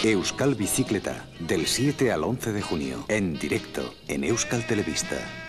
Euskal Bicicleta, del 7 al 11 de junio, en directo en Euskal Telebista.